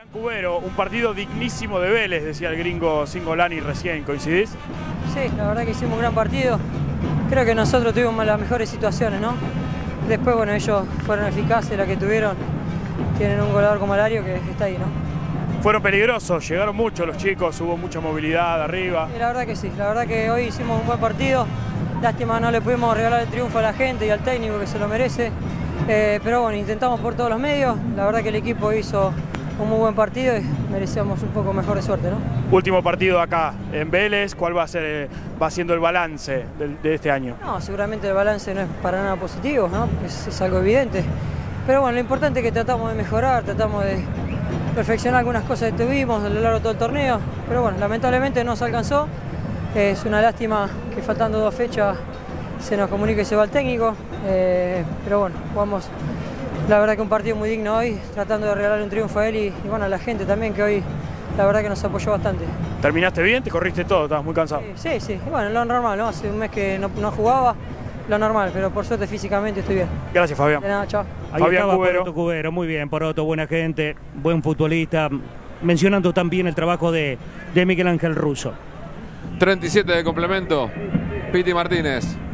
Cubero, un partido dignísimo de Vélez, decía el gringo Cingolani recién, ¿coincidís? Sí, la verdad que hicimos un gran partido. Creo que nosotros tuvimos las mejores situaciones, ¿no? Después, bueno, ellos fueron eficaces, la que tuvieron. Tienen un goleador como Lario que está ahí, ¿no? Fueron peligrosos, llegaron mucho los chicos, hubo mucha movilidad arriba. Y la verdad que sí, la verdad que hoy hicimos un buen partido. Lástima no le pudimos regalar el triunfo a la gente y al técnico que se lo merece. Pero bueno, intentamos por todos los medios. La verdad que el equipo hizo un muy buen partido y merecíamos un poco mejor de suerte, ¿no? Último partido acá en Vélez, ¿cuál va siendo el balance de este año? No, seguramente el balance no es para nada positivo, ¿no? Es algo evidente. Pero bueno, lo importante es que tratamos de mejorar, tratamos de perfeccionar algunas cosas que tuvimos a lo largo de todo el torneo. Pero bueno, lamentablemente no se alcanzó. Es una lástima que faltando 2 fechas se nos comunique que se va el técnico. Pero bueno, jugamos la verdad que un partido muy digno hoy, tratando de regalar un triunfo a él y bueno, a la gente también, que hoy la verdad que nos apoyó bastante. ¿Terminaste bien? ¿Te corriste todo? ¿Estabas muy cansado? Sí, sí. Y bueno, lo normal, ¿no? Hace un mes que no jugaba, lo normal, pero por suerte físicamente estoy bien. Gracias, Fabián. De nada, chao. Ahí Fabián estaba Cubero. Poroto Cubero, muy bien, Poroto, buena gente, buen futbolista, mencionando también el trabajo de Miguel Ángel Russo. 37 de complemento, Piti Martínez.